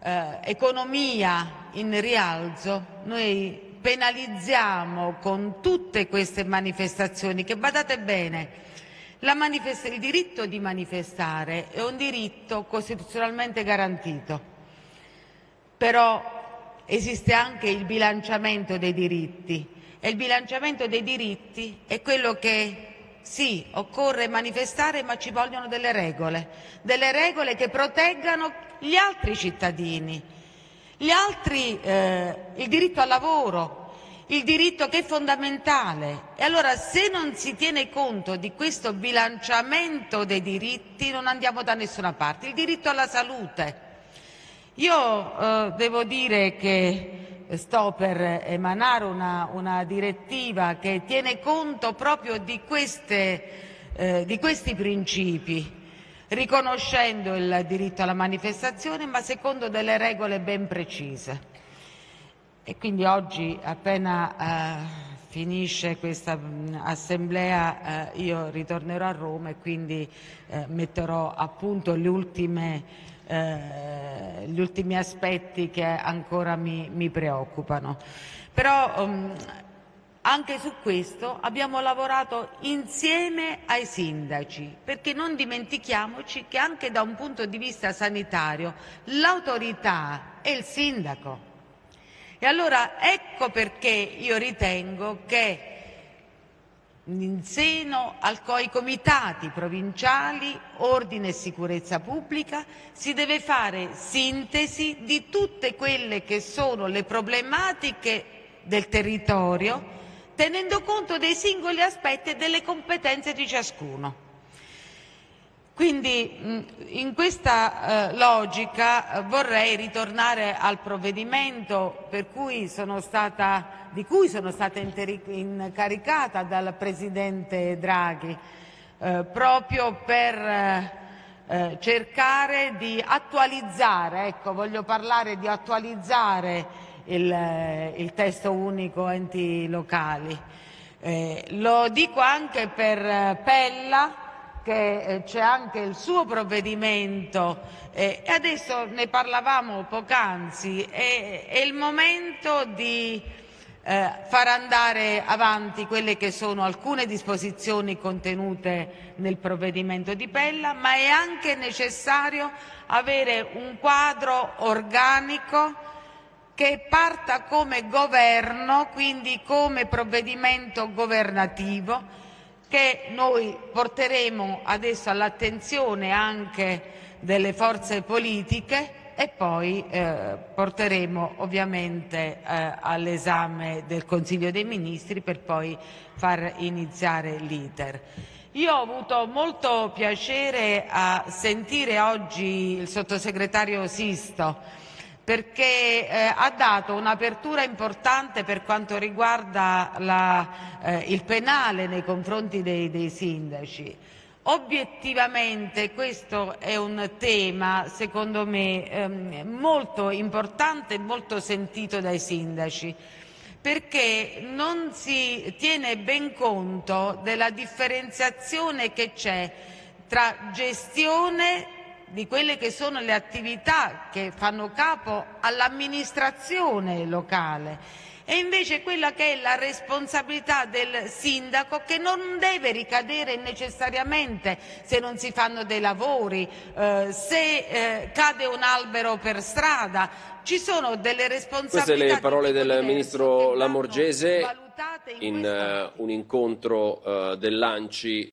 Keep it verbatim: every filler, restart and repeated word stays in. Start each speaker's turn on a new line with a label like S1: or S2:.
S1: eh, economia in rialzo, noi penalizziamo con tutte queste manifestazioni che, badate bene, la manifest- il diritto di manifestare è un diritto costituzionalmente garantito, però esiste anche il bilanciamento dei diritti e il bilanciamento dei diritti è quello che sì, occorre manifestare, ma ci vogliono delle regole, delle regole che proteggano gli altri cittadini, gli altri, eh, il diritto al lavoro, il diritto che è fondamentale. E allora, se non si tiene conto di questo bilanciamento dei diritti, non andiamo da nessuna parte. Il diritto alla salute. Io eh, devo dire che sto per emanare una, una direttiva che tiene conto proprio di, queste, eh, di questi principi, riconoscendo il diritto alla manifestazione, ma secondo delle regole ben precise. E quindi oggi, appena eh, finisce questa mh, assemblea, eh, io ritornerò a Roma e quindi eh, metterò a punto le ultime Eh, gli ultimi aspetti che ancora mi, mi preoccupano. Però um, anche su questo abbiamo lavorato insieme ai sindaci, perché non dimentichiamoci che anche da un punto di vista sanitario l'autorità è il sindaco. E allora ecco perché io ritengo che in seno ai comitati provinciali ordine e sicurezza pubblica si deve fare sintesi di tutte quelle che sono le problematiche del territorio, tenendo conto dei singoli aspetti e delle competenze di ciascuno. Quindi in questa eh, logica eh, vorrei ritornare al provvedimento per cui sono stata, di cui sono stata incaricata dal Presidente Draghi, eh, proprio per eh, cercare di attualizzare, ecco, voglio parlare di attualizzare il, il testo unico enti locali. Eh, lo dico anche per Pella, che c'è anche il suo provvedimento eh, e adesso ne parlavamo poc'anzi, è, è il momento di eh, far andare avanti quelle che sono alcune disposizioni contenute nel provvedimento di Pella, ma è anche necessario avere un quadro organico che parta come governo, quindi come provvedimento governativo, che noi porteremo adesso all'attenzione anche delle forze politiche e poi eh, porteremo ovviamente eh, all'esame del Consiglio dei Ministri per poi far iniziare l'iter. Io ho avuto molto piacere a sentire oggi il sottosegretario Sisto, perché eh, ha dato un'apertura importante per quanto riguarda la, eh, il penale nei confronti dei, dei sindaci. Obiettivamente questo è un tema, secondo me, ehm, molto importante e molto sentito dai sindaci, perché non si tiene ben conto della differenziazione che c'è tra gestione di quelle che sono le attività che fanno capo all'amministrazione locale e invece quella che è la responsabilità del sindaco, che non deve ricadere necessariamente se non si fanno dei lavori, eh, se eh, cade un albero per strada. Ci sono delle responsabilità.
S2: Queste le parole del ministro Lamorgese
S1: in,
S2: in uh, un incontro uh, dell'A N C I